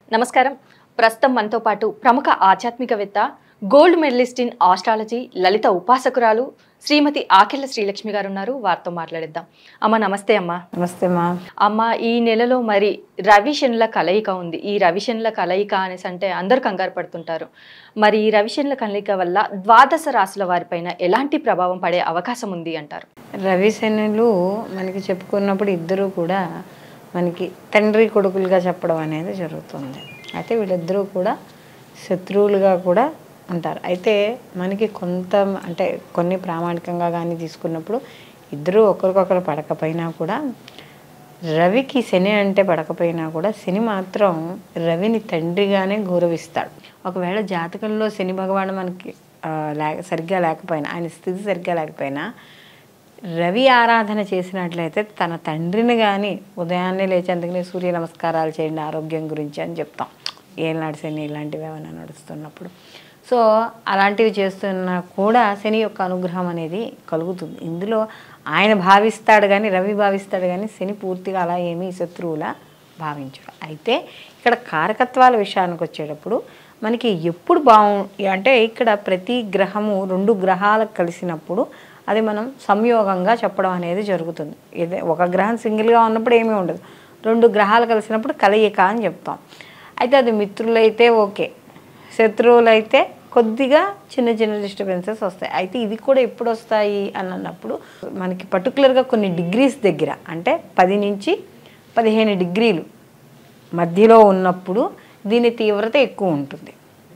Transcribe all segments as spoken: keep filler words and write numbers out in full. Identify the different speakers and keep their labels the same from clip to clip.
Speaker 1: నమస్కారం. ప్రస్తుతం మనతో పాటు ప్రముఖ ఆధ్యాత్మికవేత్త, gold medallist in astrology, Lalitha ఉపాసకురాలు శ్రీమతి ఆకెళ్ల శ్రీలక్ష్మి గారు ఉన్నారు. వారితో మాట్లాడిద్దాం. అమ్మ నమస్తే. అమ్మ
Speaker 2: నమస్తే మా
Speaker 1: అమ్మ ఈ నెలలో మరి రవి శనుల కలయిక ఉంది. ఈ రవి శనుల కలయిక అనేసి అంటే అందరూ కంగారు పడుతుంటారు. మరి ఈ రవి శనుల కలయిక వల్ల ద్వాదశ రాశుల వారిపైన ఎలాంటి ప్రభావం పడే అవకాశం ఉంది అంటారు?
Speaker 2: రవి శనులు మనకి చెప్పుకున్నప్పుడు ఇద్దరు కూడా మనకి తండ్రి కొడుకులుగా చెప్పడం అనేది జరుగుతుంది. అయితే వీళ్ళిద్దరూ కూడా శత్రువులుగా కూడా ఉంటారు. అయితే మనకి కొంత అంటే కొన్ని ప్రామాణికంగా కానీ తీసుకున్నప్పుడు ఇద్దరు ఒకరికొకరు పడకపోయినా కూడా రవికి శని అంటే పడకపోయినా కూడా శని మాత్రం రవిని తండ్రిగానే గౌరవిస్తాడు. ఒకవేళ జాతకంలో శని భగవాను మనకి లే సరిగ్గా లేకపోయినా, ఆయన స్థితి సరిగ్గా లేకపోయినా రవి ఆరాధన చేసినట్లయితే తన తండ్రిని కానీ ఉదయాన్నే లేచి అందుకని సూర్య నమస్కారాలు చేయండి ఆరోగ్యం గురించి అని చెప్తాం, ఏనాడు శని ఇలాంటివి ఏమైనా నడుస్తున్నప్పుడు. సో అలాంటివి చేస్తున్నా కూడా శని యొక్క అనుగ్రహం అనేది కలుగుతుంది. ఇందులో ఆయన భావిస్తాడు కానీ, రవి భావిస్తాడు కానీ శని పూర్తిగా అలా ఏమీ శత్రువులా భావించడు. అయితే ఇక్కడ కారకత్వాల విషయానికి వచ్చేటప్పుడు మనకి ఎప్పుడు బాగు అంటే ఇక్కడ ప్రతి గ్రహము రెండు గ్రహాలకు కలిసినప్పుడు అది మనం సంయోగంగా చెప్పడం అనేది జరుగుతుంది. ఇదే ఒక గ్రహం సింగిల్గా ఉన్నప్పుడు ఏమీ ఉండదు, రెండు గ్రహాలు కలిసినప్పుడు కలయిక అని చెప్తాం. అయితే అది మిత్రులైతే ఓకే, శత్రువులైతే కొద్దిగా చిన్న చిన్న డిస్టర్బెన్సెస్ వస్తాయి. అయితే ఇది కూడా ఎప్పుడు వస్తాయి అని అన్నప్పుడు మనకి పర్టికులర్గా కొన్ని డిగ్రీస్ దగ్గర అంటే పది నుంచి పదిహేను డిగ్రీలు మధ్యలో ఉన్నప్పుడు దీని తీవ్రత ఎక్కువ ఉంటుంది.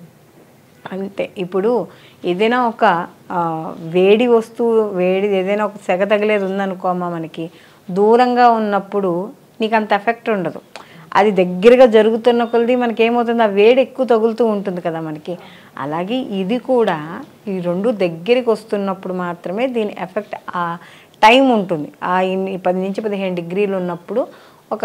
Speaker 2: అంటే ఇప్పుడు ఏదైనా ఒక వేడి వస్తువు వేడి ఏదైనా ఒక సెగ తగిలేది ఉందనుకోమా, మనకి దూరంగా ఉన్నప్పుడు నీకు అంత ఎఫెక్ట్ ఉండదు. అది దగ్గరగా జరుగుతున్న కొలది మనకి ఏమవుతుంది, ఆ వేడి ఎక్కువ తగులుతూ ఉంటుంది కదా మనకి. అలాగే ఇది కూడా ఈ రెండు దగ్గరికి వస్తున్నప్పుడు మాత్రమే దీని ఎఫెక్ట్ ఆ టైం ఉంటుంది. ఆ ఇన్ని పది నుంచి పదిహేను డిగ్రీలు ఉన్నప్పుడు ఒక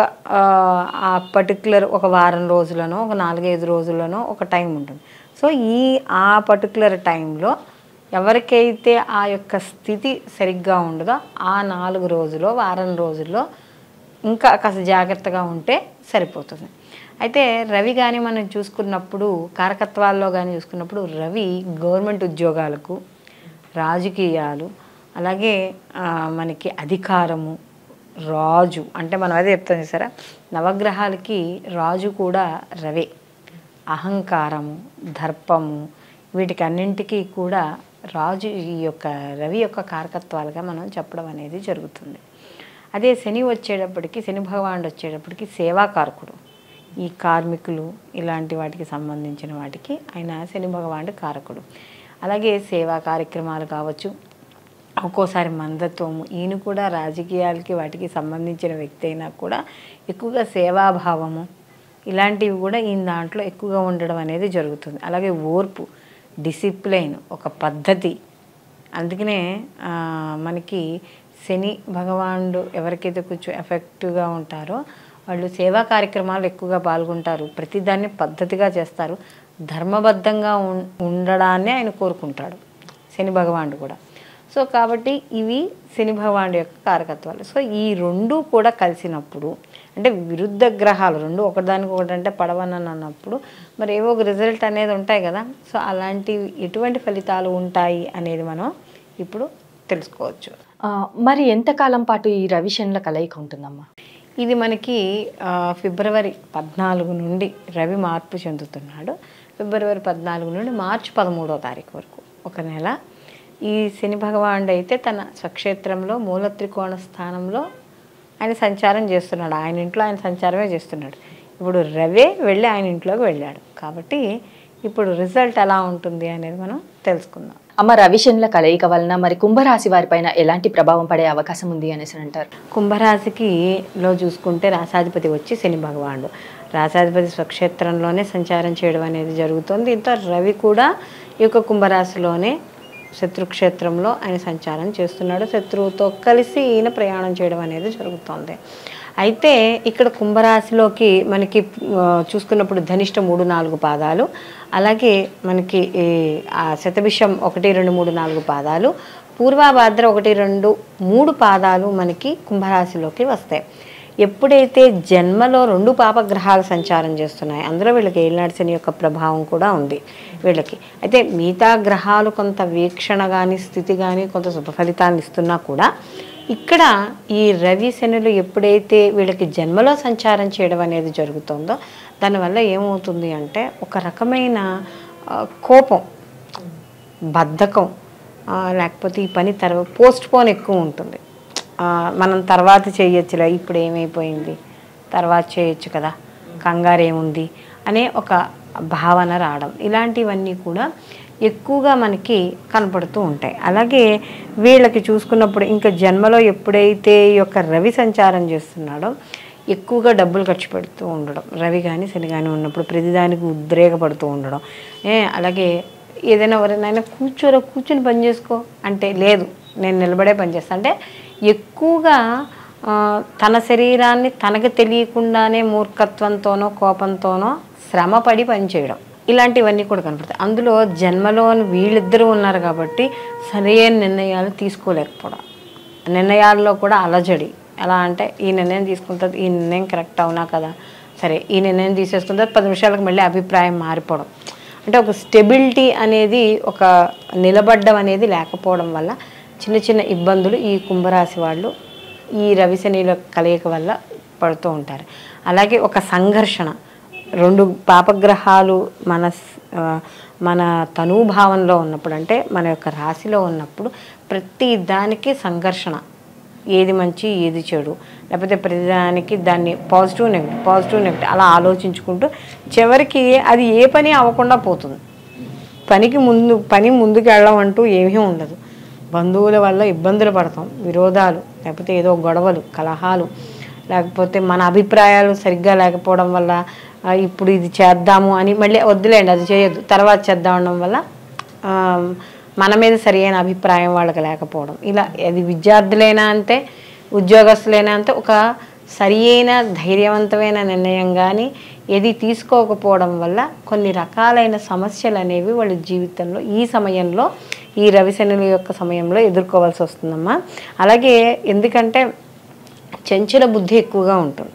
Speaker 2: ఆ పర్టికులర్ ఒక వారం రోజులనో ఒక నాలుగైదు రోజులనో ఒక టైం ఉంటుంది. సో ఈ ఆ పర్టికులర్ టైంలో ఎవరికైతే ఆ యొక్క స్థితి సరిగ్గా ఉండదో ఆ నాలుగు రోజుల్లో వారం రోజుల్లో ఇంకా కాస్త జాగ్రత్తగా ఉంటే సరిపోతుంది. అయితే రవి కానీ మనం చూసుకున్నప్పుడు కారకత్వాల్లో కానీ చూసుకున్నప్పుడు రవి గవర్నమెంట్ ఉద్యోగాలకు, రాజకీయాలు, అలాగే మనకి అధికారము, రాజు అంటే మనం అదే చెప్తాం చూసారా, నవగ్రహాలకి రాజు కూడా రవే. అహంకారము, దర్పము, వీటికి అన్నింటికీ కూడా రాజు ఈ యొక్క రవి యొక్క కారకత్వాలుగా మనం చెప్పడం అనేది జరుగుతుంది. అదే శని వచ్చేటప్పటికి, శని భగవానుడు వచ్చేటప్పటికి సేవాకారకుడు. ఈ కార్మికులు ఇలాంటి వాటికి సంబంధించిన వాటికి ఆయన శని భగవానుడు కారకుడు. అలాగే సేవా కార్యక్రమాలు కావచ్చు, ఒక్కోసారి మందత్వము, ఈయన కూడా రాజకీయాలకి వాటికి సంబంధించిన వ్యక్తి అయినా కూడా ఎక్కువగా సేవాభావము ఇలాంటివి కూడా ఈయన దాంట్లో ఎక్కువగా ఉండడం అనేది జరుగుతుంది. అలాగే ఓర్పు, డిసిప్లైన్, ఒక పద్ధతి. అందుకనే మనకి శని భగవానుడు ఎవరికైతే కొంచెం ఎఫెక్టివ్గా ఉంటారో వాళ్ళు సేవా కార్యక్రమాలు ఎక్కువగా పాల్గొంటారు, ప్రతిదాన్ని పద్ధతిగా చేస్తారు, ధర్మబద్ధంగా ఉండడాన్ని ఆయన కోరుకుంటాడు శని భగవానుడు కూడా. సో కాబట్టి ఇవి శని భగవానుడు యొక్క కారకత్వాలు. సో ఈ రెండు కూడా కలిసినప్పుడు అంటే విరుద్ధ గ్రహాలు రెండు ఒకదానికి ఒకటి అంటే పడవనని అన్నప్పుడు మరి ఏవో ఒక రిజల్ట్ అనేది ఉంటాయి కదా. సో అలాంటివి ఎటువంటి ఫలితాలు ఉంటాయి అనేది మనం ఇప్పుడు తెలుసుకోవచ్చు.
Speaker 1: మరి ఎంతకాలం పాటు ఈ రవి శనుల కలయిక ఉంటుందమ్మా?
Speaker 2: ఇది మనకి ఫిబ్రవరి పద్నాలుగు నుండి రవి మార్పు చెందుతున్నాడు. ఫిబ్రవరి పద్నాలుగు నుండి మార్చి పదమూడవ తారీఖు వరకు ఒక నెల. ఈ శని భగవానుడు అయితే తన స్వక్షేత్రంలో మూల త్రికోణ స్థానంలో ఆయన సంచారం చేస్తున్నాడు. ఆయన ఇంట్లో ఆయన సంచారమే చేస్తున్నాడు. ఇప్పుడు రవే వెళ్ళి ఆయన ఇంట్లోకి వెళ్ళాడు. కాబట్టి ఇప్పుడు రిజల్ట్ ఎలా ఉంటుంది అనేది మనం తెలుసుకుందాం.
Speaker 1: అమ్మ, రవి శనుల కలయిక వలన మరి కుంభరాశి వారిపైన ఎలాంటి ప్రభావం పడే అవకాశం ఉంది అనేసి అంటారు?
Speaker 2: కుంభరాశికి లో చూసుకుంటే రాశాధిపతి వచ్చి శని భగవానుడు, రాశాధిపతి స్వక్షేత్రంలోనే సంచారం చేయడం అనేది జరుగుతుంది. దీంతో రవి కూడా ఈ యొక్క కుంభరాశిలోనే శత్రుక్షేత్రంలో ఆయన సంచారం చేస్తున్నాడు. శత్రువుతో కలిసి ఈయన ప్రయాణం చేయడం అనేది జరుగుతుంది. అయితే ఇక్కడ కుంభరాశిలోకి మనకి చూసుకున్నప్పుడు ధనిష్ట మూడు నాలుగు పాదాలు, అలాగే మనకి ఆ శతభిషం ఒకటి రెండు మూడు నాలుగు పాదాలు, పూర్వాభాద్ర ఒకటి రెండు మూడు పాదాలు మనకి కుంభరాశిలోకి వస్తాయి. ఎప్పుడైతే జన్మలో రెండు పాపగ్రహాలు సంచారం చేస్తున్నాయి, అందులో వీళ్ళకి ఏలినాటి శని యొక్క ప్రభావం కూడా ఉంది వీళ్ళకి. అయితే మిగతా గ్రహాలు కొంత వీక్షణ కానీ స్థితి కానీ కొంత శుభ ఫలితాలను ఇస్తున్నా కూడా ఇక్కడ ఈ రవి శనులు ఎప్పుడైతే వీళ్ళకి జన్మలో సంచారం చేయడం అనేది జరుగుతుందో దానివల్ల ఏమవుతుంది అంటే ఒక రకమైన కోపం, బద్ధకం, లేకపోతే ఈ పని తర్వాత పోస్ట్ పోన్ ఎక్కువ ఉంటుంది. మనం తర్వాత చేయొచ్చులే, ఇప్పుడు ఏమైపోయింది, తర్వాత చేయొచ్చు కదా, కంగారు ఏముంది అనే ఒక భావన రావడం, ఇలాంటివన్నీ కూడా ఎక్కువగా మనకి కనపడుతూ ఉంటాయి. అలాగే వీళ్ళకి చూసుకున్నప్పుడు ఇంకా జన్మలో ఎప్పుడైతే ఈ యొక్క రవి సంచారం చేస్తున్నాడో ఎక్కువగా డబ్బులు ఖర్చు పెడుతూ ఉండడం, రవి కానీ శని కానీ ఉన్నప్పుడు ప్రతిదానికి ఉద్రేకపడుతూ ఉండడం. ఏ అలాగే ఏదైనా ఎవరైనా కూర్చోరా కూర్చొని పని చేసుకో అంటే లేదు నేను నిలబడే పని చేస్తాను అంటే ఎక్కువగా తన శరీరాన్ని తనకు తెలియకుండానే మూర్ఖత్వంతోనో కోపంతోనో శ్రమపడి పనిచేయడం, ఇలాంటివన్నీ కూడా కనపడతాయి. అందులో జన్మలో వీళ్ళిద్దరూ ఉన్నారు కాబట్టి సరైన నిర్ణయాలు తీసుకోలేకపోవడం, నిర్ణయాల్లో కూడా అలజడి. ఎలా అంటే ఈ నిర్ణయం తీసుకుంటుంది, ఈ నిర్ణయం కరెక్ట్ అవునా కదా, సరే ఈ నిర్ణయం తీసేసుకుంటే పది నిమిషాలకు మళ్ళీ అభిప్రాయం మారిపోవడం. అంటే ఒక స్టెబిలిటీ అనేది, ఒక నిలబడ్డం అనేది లేకపోవడం వల్ల చిన్న చిన్న ఇబ్బందులు ఈ కుంభరాశి వాళ్ళు ఈ రవి శనిల కలయిక వల్ల పడుతూ ఉంటారు. అలాగే ఒక సంఘర్షణ, రెండు పాపగ్రహాలు మన మన తనూభావంలో ఉన్నప్పుడు అంటే మన యొక్క రాశిలో ఉన్నప్పుడు ప్రతి దానికి సంఘర్షణ, ఏది మంచి ఏది చెడు, లేకపోతే ప్రతిదానికి దాన్ని పాజిటివ్ నెగిటివ్ పాజిటివ్ నెగిటివ్ అలా ఆలోచించుకుంటూ చివరికి అది ఏ పని అవ్వకుండా పోతుంది. పనికి ముందు పని ముందుకు వెళ్ళడం అంటూ ఏమీ ఉండదు. బంధువుల వల్ల ఇబ్బందులు పడతాం, విరోధాలు, లేకపోతే ఏదో గొడవలు, కలహాలు, లేకపోతే మన అభిప్రాయాలు సరిగ్గా లేకపోవడం వల్ల ఇప్పుడు ఇది చేద్దాము అని మళ్ళీ వద్దులేండి అది చేయొద్దు తర్వాత చేద్దాం అనడం వల్ల మన మీద సరైన అభిప్రాయం వాళ్ళకి లేకపోవడం. ఇలా అది విద్యార్థులైనా అంతే, ఉద్యోగస్తులైనా అంతే, ఒక సరియైన ధైర్యవంతమైన నిర్ణయం కానీ ఏది తీసుకోకపోవడం వల్ల కొన్ని రకాలైన సమస్యలు అనేవి వాళ్ళ జీవితంలో ఈ సమయంలో ఈ రవిశనుల యొక్క సమయంలో ఎదుర్కోవాల్సి వస్తుందమ్మా. అలాగే ఎందుకంటే చంచల బుద్ధి ఎక్కువగా ఉంటుంది,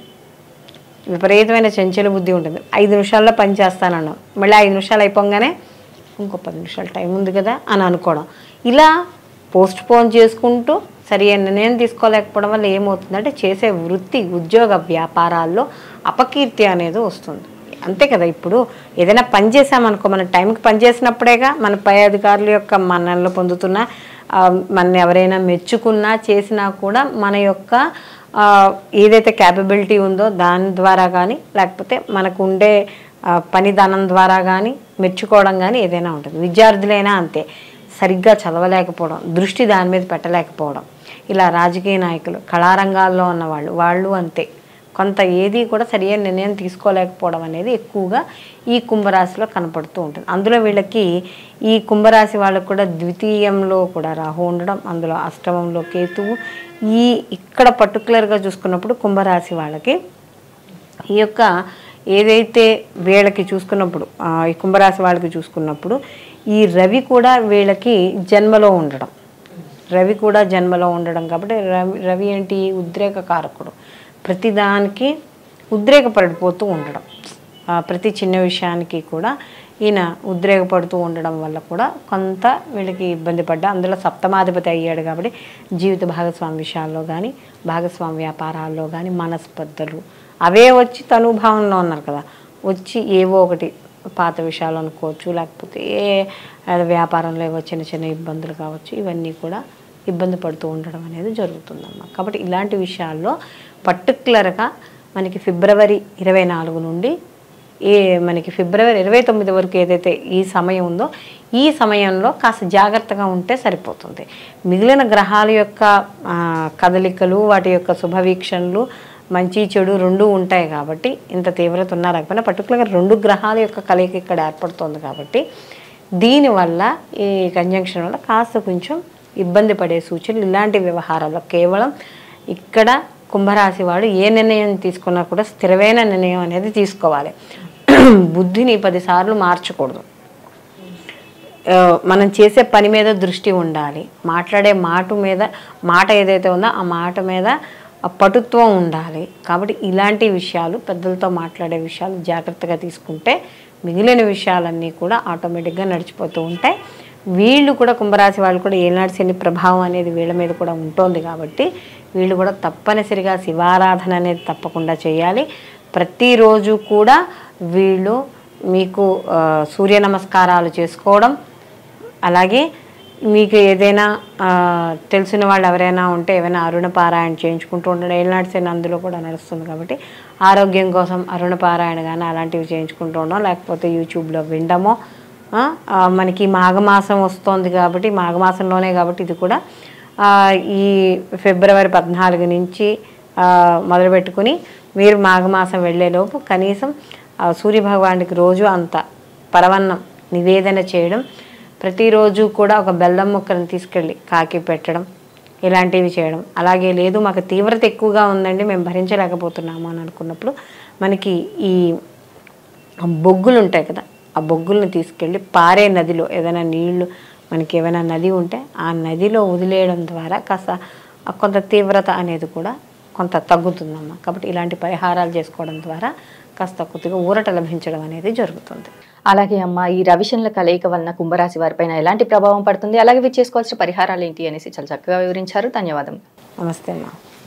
Speaker 2: విపరీతమైన చంచల బుద్ధి ఉంటుంది. ఐదు నిమిషాల్లో పని చేస్తానన్నాం, మళ్ళీ ఐదు నిమిషాలు అయిపోగానే ఇంకో పది నిమిషాలు టైం ఉంది కదా అని అనుకోవడం, ఇలా పోస్ట్ పోన్ చేసుకుంటూ సరైన నిర్ణయం తీసుకోలేకపోవడం వల్ల ఏమవుతుందంటే చేసే వృత్తి, ఉద్యోగ, వ్యాపారాల్లో అపకీర్తి అనేది వస్తుంది. అంతే కదా, ఇప్పుడు ఏదైనా పని చేసామనుకో మన టైంకి పని చేసినప్పుడేగా మన పై అధికారుల యొక్క మన్ననలు పొందుతున్నా, మన ఎవరైనా మెచ్చుకున్నా చేసినా కూడా మన యొక్క ఏదైతే క్యాపబిలిటీ ఉందో దాని ద్వారా కానీ లేకపోతే మనకు ఉండే పనిదానం ద్వారా కానీ మెచ్చుకోవడం కానీ ఏదైనా ఉంటుంది. విద్యార్థులైనా అంతే, సరిగ్గా చదవలేకపోవడం, దృష్టి దాని మీద పెట్టలేకపోవడం, ఇలా రాజకీయ నాయకులు, కళారంగాల్లో ఉన్న వాళ్ళు వాళ్ళు అంతే, కొంత ఏది కూడా సరైన నిర్ణయం తీసుకోలేకపోవడం అనేది ఎక్కువగా ఈ కుంభరాశిలో కనపడుతూ ఉంటుంది. అందులో వీళ్ళకి ఈ కుంభరాశి వాళ్ళకు కూడా ద్వితీయంలో కూడా రాహు ఉండడం, అందులో అష్టమంలో కేతువు, ఈ ఇక్కడ పర్టికులర్గా చూసుకున్నప్పుడు కుంభరాశి వాళ్ళకి ఈ యొక్క ఏదైతే వీళ్ళకి చూసుకున్నప్పుడు ఈ కుంభరాశి వాళ్ళకి చూసుకున్నప్పుడు ఈ రవి కూడా వీళ్ళకి జన్మలో ఉండడం, రవి కూడా జన్మలో ఉండడం కాబట్టి రవి రవి ఏంటి ఉద్రేక కారకుడు, ప్రతిదానికి ఉద్రేకపడిపోతూ ఉండడం, ప్రతి చిన్న విషయానికి కూడా ఈయన ఉద్రేకపడుతూ ఉండడం వల్ల కూడా కొంత వీళ్ళకి ఇబ్బంది పడ్డా. అందులో సప్తమాధిపతి అయ్యాడు కాబట్టి జీవిత భాగస్వామి విషయాల్లో కానీ భాగస్వామి వ్యాపారాల్లో కానీ మనస్పర్ధలు అవే వచ్చి తనుభావంలో ఉన్నారు కదా, వచ్చి ఏవో ఒకటి పాత విషయాలు అనుకోవచ్చు, లేకపోతే ఏ వ్యాపారంలో ఏవో చిన్న చిన్న ఇబ్బందులు కావచ్చు, ఇవన్నీ కూడా ఇబ్బంది పడుతూ ఉండడం అనేది జరుగుతుందమ్మా. కాబట్టి ఇలాంటి విషయాల్లో పర్టికులర్గా మనకి ఫిబ్రవరి ఇరవై నాలుగు నుండి ఏ మనకి ఫిబ్రవరి ఇరవై తొమ్మిది వరకు ఏదైతే ఈ సమయం ఉందో ఈ సమయంలో కాస్త జాగ్రత్తగా ఉంటే సరిపోతుంది. మిగిలిన గ్రహాల యొక్క కదలికలు, వాటి యొక్క శుభవీక్షణలు, మంచి చెడు రెండు ఉంటాయి కాబట్టి ఇంత తీవ్రత ఉన్నా లేకపోయినా పర్టికులర్గా రెండు గ్రహాల యొక్క కలయిక ఇక్కడ ఏర్పడుతుంది కాబట్టి దీనివల్ల ఈ కంజంక్షన్ వల్ల కాస్త కొంచెం ఇబ్బంది పడే సూచనలు ఇలాంటి వ్యవహారాల్లో. కేవలం ఇక్కడ కుంభరాశి వాడు ఏ నిర్ణయం తీసుకున్నా కూడా స్థిరమైన నిర్ణయం అనేది తీసుకోవాలి. బుద్ధిని పదిసార్లు మార్చకూడదు. మనం చేసే పని మీద దృష్టి ఉండాలి. మాట్లాడే మాట మీద మాట ఏదైతే ఉందో ఆ మాట మీద ఆ పటుత్వం ఉండాలి. కాబట్టి ఇలాంటి విషయాలు పెద్దలతో మాట్లాడే విషయాలు జాగ్రత్తగా తీసుకుంటే మిగిలిన విషయాలన్నీ కూడా ఆటోమేటిక్గా నడిచిపోతూ ఉంటాయి. వీళ్ళు కూడా కుంభరాశి వాళ్ళు కూడా ఏనాడు శని ప్రభావం అనేది వీళ్ళ మీద కూడా ఉంటుంది కాబట్టి వీళ్ళు కూడా తప్పనిసరిగా శివారాధన అనేది తప్పకుండా చేయాలి. ప్రతిరోజు కూడా వీళ్ళు మీకు సూర్య నమస్కారాలు చేసుకోవడం, అలాగే మీకు ఏదైనా తెలిసిన వాళ్ళు ఎవరైనా ఉంటే ఏమైనా అరుణ పారాయణ చేయించుకుంటూ ఉండడం. ఏనాడు శని అందులో కూడా నడుస్తుంది కాబట్టి ఆరోగ్యం కోసం అరుణ పారాయణ కానీ అలాంటివి చేయించుకుంటూ ఉండడం, లేకపోతే యూట్యూబ్లో వినడమో. మనకి మాఘమాసం వస్తుంది కాబట్టి మాఘమాసంలోనే కాబట్టి ఇది కూడా ఈ ఫిబ్రవరి పద్నాలుగు నుంచి మొదలుపెట్టుకుని మీరు మాఘమాసం వెళ్ళేలోపు కనీసం సూర్యభగవానుడికి రోజు అంత పరవన్నం నివేదన చేయడం, ప్రతిరోజు కూడా ఒక బెల్లం ముక్కను తీసుకెళ్ళి కాకి పెట్టడం, ఇలాంటివి చేయడం. అలాగే లేదు మాకు తీవ్రత ఎక్కువగా ఉందండి మేము భరించలేకపోతున్నాము అని అనుకున్నప్పుడు మనకి ఈ బొగ్గులు ఉంటాయి కదా, ఆ బొగ్గులను తీసుకెళ్ళి పారే నదిలో ఏదైనా నీళ్లు మనకి ఏమైనా నది ఉంటే ఆ నదిలో వదిలేయడం ద్వారా కాస్త కొంత తీవ్రత అనేది కూడా కొంత తగ్గుతుందమ్మా. కాబట్టి ఇలాంటి పరిహారాలు చేసుకోవడం ద్వారా కాస్త కొద్దిగా ఊరట లభించడం అనేది జరుగుతుంది.
Speaker 1: అలాగే అమ్మ, ఈ రవిశనుల కలయిక వలన కుంభరాశి వారిపైన ఎలాంటి ప్రభావం పడుతుంది, అలాగే వీరు చేసుకోవాల్సిన పరిహారాలు ఏంటి అనేసి చాలా చక్కగా వివరించారు. ధన్యవాదం.
Speaker 2: నమస్తే అమ్మా.